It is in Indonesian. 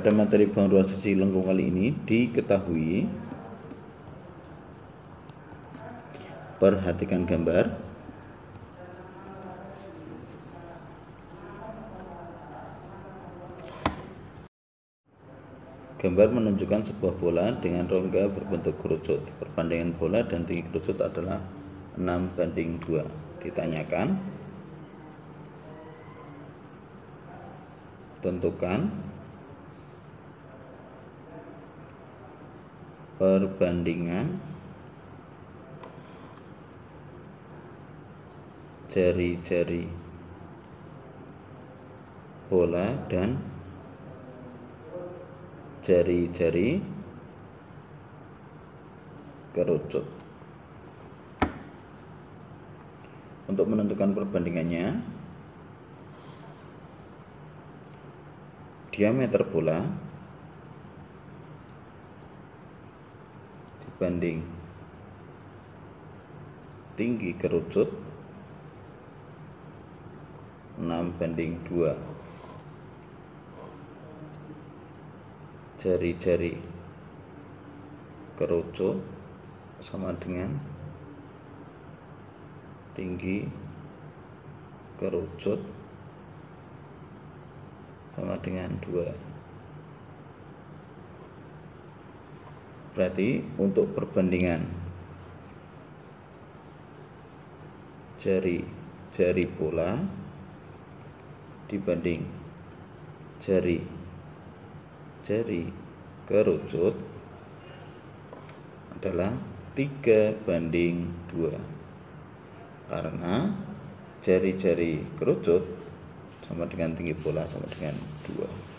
Pada materi pengetahuan sesi lengkung kali ini diketahui, perhatikan gambar. Gambar menunjukkan sebuah bola dengan rongga berbentuk kerucut. Perbandingan bola dan tinggi kerucut adalah 6:2. Ditanyakan, tentukan perbandingan jari-jari bola dan jari-jari kerucut. Untuk menentukan perbandingannya, diameter bola dibanding tinggi kerucut 6:2. Jari-jari kerucut sama dengan tinggi kerucut sama dengan 2. Berarti untuk perbandingan jari-jari bola dibanding jari-jari kerucut adalah 3:2, karena jari-jari kerucut sama dengan tinggi bola sama dengan 2.